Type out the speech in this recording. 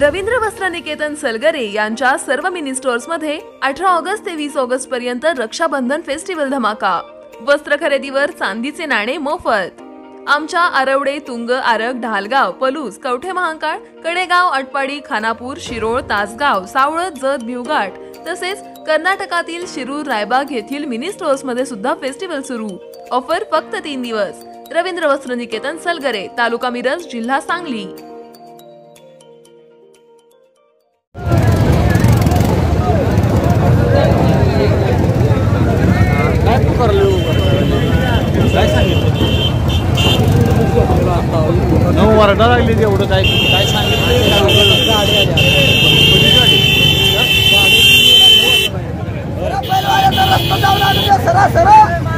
रवींद्र वस्त्र निकेतन सलगरे यांच्या सर्व मिनी स्टोर्स मध्ये 18 ऑगस्ट ते 20 ऑगस्ट पर्यंत रक्षाबंधन फेस्टिवल धमाका। वस्त्र खरेदीवर चांदीचे नाणे मोफत। आमच्या आरवडे, तुंग, आरग, ढालगाव, पलूस, कवठे महांकाळ, कडेगाव, अटपाडी, खानापूर, शिरोळ, तासगाव, सावळत, जत, भिवघाट तसेच कर्नाटकातील शिरूर, रायबाग येथील मिनी स्टोर्स मध्ये सुद्धा फेस्टिवल सुरू। ऑफर फक्त 3 दिवस। रवींद्र वस्त्र निकेतन सलगरे, तालुका मिरज, जिल्हा सांगली। वरडा लागली एवढं काय काय सांगितलं